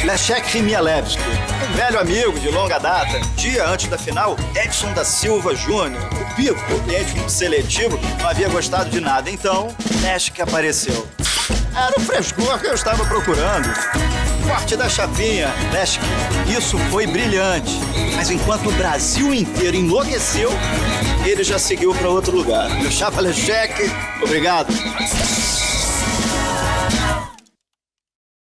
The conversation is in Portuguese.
Leszek Mielewski, um velho amigo de longa data. Dia antes da final, Edson da Silva Júnior, o Pico, cliente muito seletivo, não havia gostado de nada. Então, Leszek apareceu. Era o frescor que eu estava procurando. Corte da chapinha, Leszek, isso foi brilhante. Mas enquanto o Brasil inteiro enlouqueceu, ele já seguiu para outro lugar. Meu chapa Leszek, obrigado.